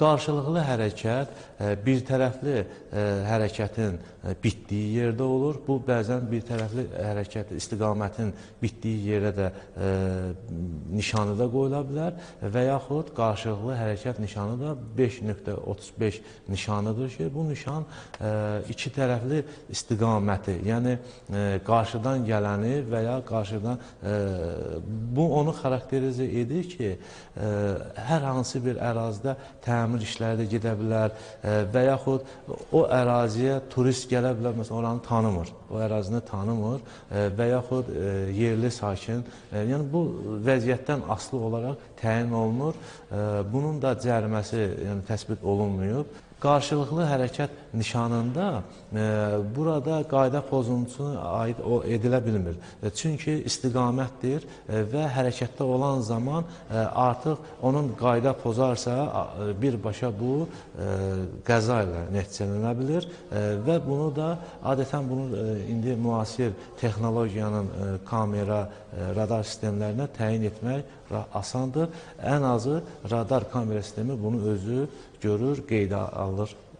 Qarşılıqlı hərəkət birtərəfli hərəkətin bitdiyi yerdə olur. Bu, bəzən birtərəfli hərəkət istiqamətin bitdiyi yerə də nişanı da qoyula bilər və yaxud qarşılıqlı hərəkət nişanı da 5.35 nişanıdır ki, bu nişan iki tərəfli istiqaməti, yəni qarşıdan gələni və ya qarşıdan bu onu xarakterizə edir ki, hər hansı bir ərazidə təmir işləri də gedə bilər və yaxud o əraziyə turist gələ bilər, məsələn, oranı tanımır, o ərazini tanımır və yaxud yerli sakin, yəni bu vəziyyətdən asılı olaraq təyin olunur, bunun da cəriməsi təsbit olunmayıb. Qarşılıqlı hərəkət nişanında burada qayda pozuntusuna aid edilə bilmir. Çünki istiqamətdir və hərəkətdə olan zaman artıq onun qayda pozarsa birbaşa bu qəza ilə nəticələnə bilir və bunu da adətən bunu indi müasir texnologiyanın kamera, radar sistemlərinə təyin etmək asandır. Ən azı radar kamera sistemi bunu özü görür, qeydə alır.